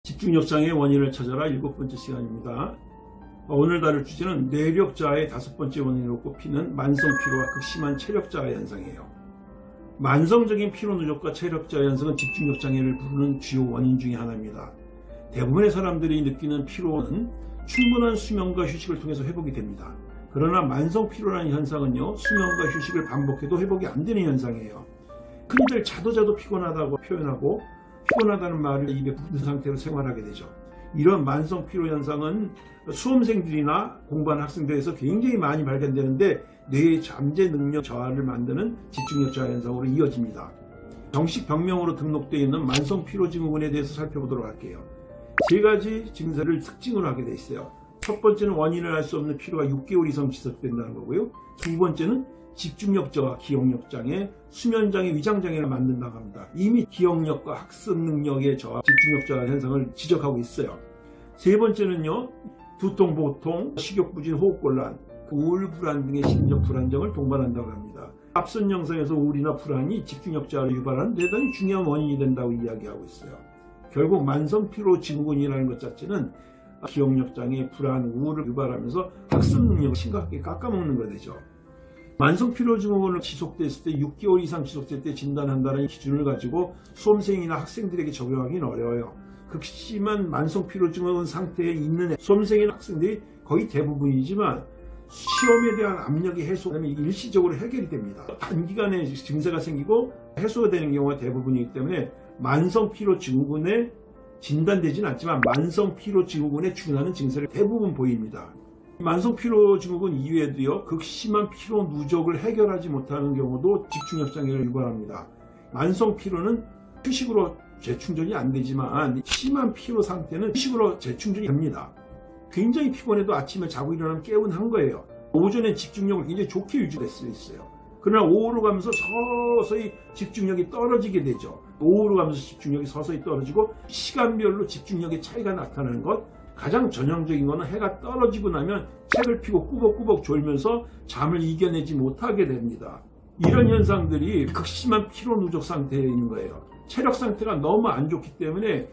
집중력장애의 원인을 찾아라 7번째 시간입니다. 오늘 다룰 주제는 뇌력저하의 5번째 원인으로 꼽히는 만성피로와 극심한 체력저하 현상이에요. 만성적인 피로 누적과 체력저하 현상은 집중력장애를 부르는 주요 원인 중에 하나입니다. 대부분의 사람들이 느끼는 피로는 충분한 수면과 휴식을 통해서 회복이 됩니다. 그러나 만성피로라는 현상은요, 수면과 휴식을 반복해도 회복이 안 되는 현상이에요. 흔히들 자도 피곤하다고 표현하고 피곤하다는 말을 입에 붙은 상태로 생활하게 되죠. 이런 만성피로 현상은 수험생들이나 공부하는 학생들에서 굉장히 많이 발견되는데 뇌의 잠재 능력 저하를 만드는 집중력 저하 현상으로 이어집니다. 정식 병명으로 등록되어 있는 만성피로 증후군에 대해서 살펴보도록 할게요. 3가지 증세를 특징으로 하게 되어 있어요. 첫 번째는 원인을 알 수 없는 피로가 6개월 이상 지속된다는 거고요. 두 번째는 집중력 저하, 기억력 장애, 수면 장애, 위장 장애를 만든다고 합니다. 이미 기억력과 학습 능력의 저하, 집중력 저하 현상을 지적하고 있어요. 세 번째는요, 두통, 보통, 식욕 부진, 호흡곤란, 우울, 불안 등의 심리적 불안정을 동반한다고 합니다. 앞선 영상에서 우울이나 불안이 집중력 저하를 유발하는 대단히 중요한 원인이 된다고 이야기하고 있어요. 결국 만성피로 증후군이라는 것 자체는 기억력 장애, 불안, 우울을 유발하면서 학습 능력을 심각하게 깎아먹는 거 되죠. 만성피로 증후군을 지속됐을 때 6개월 이상 지속될 때 진단한다는 기준을 가지고 수험생이나 학생들에게 적용하기는 어려워요. 극심한 만성피로 증후군 상태에 있는 수험생이나 학생들이 거의 대부분이지만 시험에 대한 압력이 해소되면 일시적으로 해결이 됩니다. 단기간에 증세가 생기고 해소가 되는 경우가 대부분이기 때문에 만성피로 증후군에 진단되지는 않지만 만성피로 증후군에 준하는 증세를 대부분 보입니다. 만성피로 증후군 이외에도요, 극심한 피로 누적을 해결하지 못하는 경우도 집중력 장애를 유발합니다. 만성피로는 휴식으로 재충전이 안 되지만 심한 피로 상태는 휴식으로 재충전이 됩니다. 굉장히 피곤해도 아침에 자고 일어나면 개운한 거예요. 오전에 집중력을 굉장히 좋게 유지될 수 있어요. 그러나 오후로 가면서 서서히 집중력이 떨어지게 되죠. 오후로 가면서 집중력이 서서히 떨어지고 시간별로 집중력의 차이가 나타나는 것, 가장 전형적인 것은 해가 떨어지고 나면 책을 펴고 꾸벅꾸벅 졸면서 잠을 이겨내지 못하게 됩니다. 이런 현상들이 극심한 피로 누적 상태에 있는 거예요. 체력 상태가 너무 안 좋기 때문에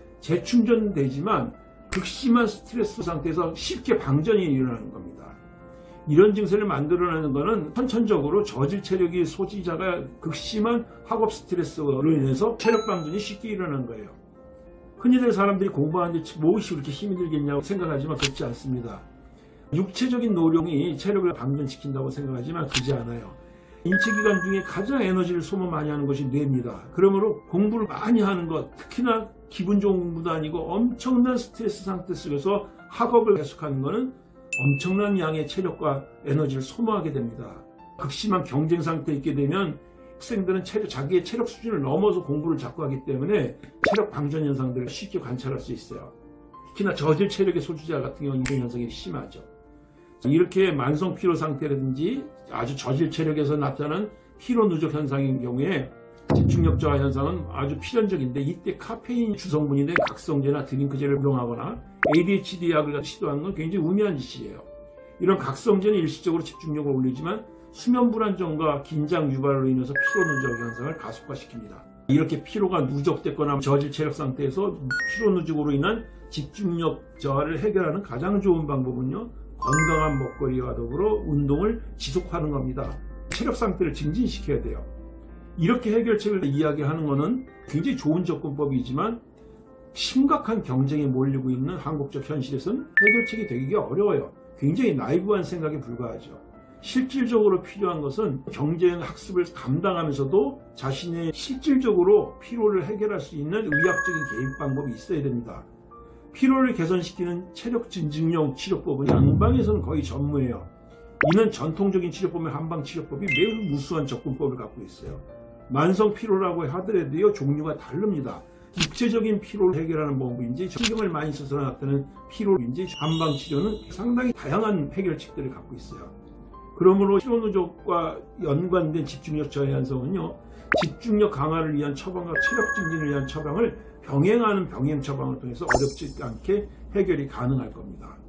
재충전되지만 극심한 스트레스 상태에서 쉽게 방전이 일어나는 겁니다. 이런 증세를 만들어내는 것은 선천적으로 저질 체력이 소지자가 극심한 학업 스트레스로 인해서 체력 방전이 쉽게 일어나는 거예요. 흔히들 사람들이 공부하는데 무엇이 그렇게 힘이 들겠냐고 생각하지만 그렇지 않습니다. 육체적인 노력이 체력을 방전시킨다고 생각하지만 그렇지 않아요. 인체기관 중에 가장 에너지를 소모 많이 하는 것이 뇌입니다. 그러므로 공부를 많이 하는 것, 특히나 기분 좋은 공부도 아니고 엄청난 스트레스 상태 속에서 학업을 계속하는 것은 엄청난 양의 체력과 에너지를 소모하게 됩니다. 극심한 경쟁 상태에 있게 되면 학생들은 자기의 체력 수준을 넘어서 공부를 자꾸 하기 때문에 체력 방전 현상들을 쉽게 관찰할 수 있어요. 특히나 저질 체력의 소지자 같은 경우는 이런 현상이 심하죠. 이렇게 만성 피로 상태라든지 아주 저질 체력에서 나타나는 피로 누적 현상인 경우에 집중력 저하 현상은 아주 필연적인데, 이때 카페인 주성분이 된 각성제나 드링크제를 이용하거나 ADHD 약을 시도하는 건 굉장히 우매한 짓이에요. 이런 각성제는 일시적으로 집중력을 올리지만 수면 불안정과 긴장 유발로 인해서 피로 누적 현상을 가속화시킵니다. 이렇게 피로가 누적됐거나 저질 체력 상태에서 피로 누적으로 인한 집중력 저하를 해결하는 가장 좋은 방법은요, 건강한 먹거리와 더불어 운동을 지속하는 겁니다. 체력 상태를 증진시켜야 돼요. 이렇게 해결책을 이야기하는 것은 굉장히 좋은 접근법이지만 심각한 경쟁에 몰리고 있는 한국적 현실에서는 해결책이 되기가 어려워요. 굉장히 나이브한 생각에 불과하죠. 실질적으로 필요한 것은 경쟁 학습을 감당하면서도 자신의 실질적으로 피로를 해결할 수 있는 의학적인 개입 방법이 있어야 됩니다. 피로를 개선시키는 체력 증진용 치료법은 양방에서는 거의 전무해요. 이는 전통적인 치료법의 한방치료법이 매우 무수한 접근법을 갖고 있어요. 만성 피로라고 하더라도요, 종류가 다릅니다. 육체적인 피로를 해결하는 방법인지 신경을 많이 써서 나타나는 피로인지 한방치료는 상당히 다양한 해결책들을 갖고 있어요. 그러므로 피로 누적과 연관된 집중력 저하 현상은요, 집중력 강화를 위한 처방과 체력 증진을 위한 처방을 병행하는 병행 처방을 통해서 어렵지 않게 해결이 가능할 겁니다.